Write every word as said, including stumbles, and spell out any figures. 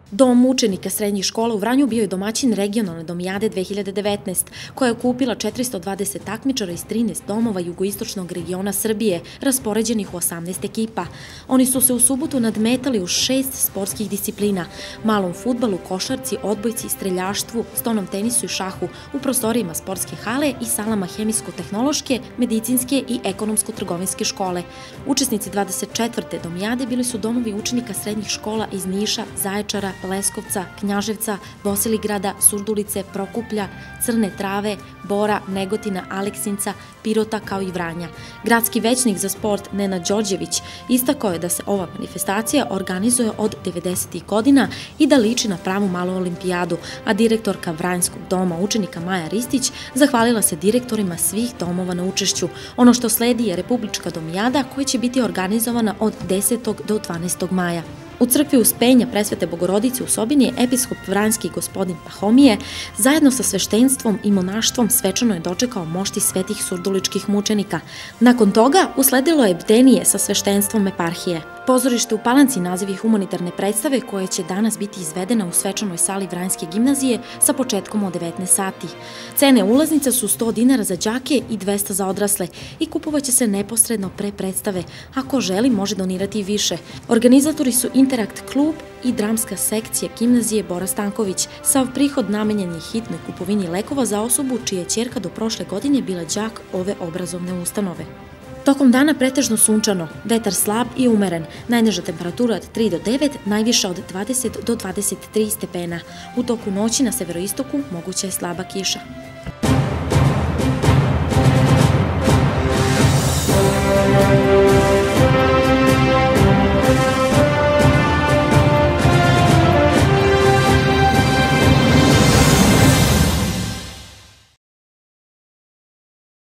Dom učenika srednjih škola u Vranju bio je domaćin regionalne domijade dve hiljade devetnaeste, koja je okupila četiristo dvadeset takmičara iz trinaest domova jugoistočnog regiona Srbije, raspoređenih u osamnaest ekipa. Oni su se u subotu nadmetali u šest sportskih disciplina: malom fudbalu, košarci, odbojci, streljaštvu, stonom tenisu i šahu u prostorijama sportske hale i salama hemijsko-tehnološke, medicinske i ekonomsko-trgovinske škole. Učesnici dvadeset četvrte domijade bili su domovi učenika srednjih škola iz Niša, Zaječara, Leskovca, Knjaževca, Bosilegrada, Surdulice, Prokuplja, Crne Trave, Bora, Negotina, Aleksinca, Pirota kao i Vranja. Gradski većnik za sport Nenad Đorđević istakao je da se ova manifestacija organizuje od devedesetih godina i da liči na pravu malu olimpijadu, a direktorka Vranjskog doma učenika Maja Ristić zahvalila se direktorima svih domova na učešću. Ono što sledi je Republička domijada koja će biti organizovana od desetog do dvanaestog maja. U crkvi Uspenja Presvete Bogorodice u Sobini episkop Vranjski gospodin Pahomije zajedno sa sveštenstvom i monaštvom svečano je dočekao mošti svetih surduličkih mučenika. Nakon toga usledilo je bdenije sa sveštenstvom eparhije. Pozorište u Palanci nazivi humanitarne predstave koja će danas biti izvedena u svečanoj sali Vranjske gimnazije sa početkom od devetnaest sati. Cene ulaznica su sto dinara za đake i dvesta za odrasle i kupovaće se neposredno pre predstave. Ako želi, može donirati i više. Organizatori su Interakt klub i dramska sekcija gimnazije Bora Stanković. Sav prihod namenjen je hitnoj kupovini lekova za osobu čija je ćerka do prošle godine bila đak ove obrazovne ustanove. Tokom dana pretežno sunčano, vetar slab i umeren, najniža temperatura od tri do devet, najviša od dvadeset do dvadeset tri stepena. U toku noći na severoistoku moguća je slaba kiša.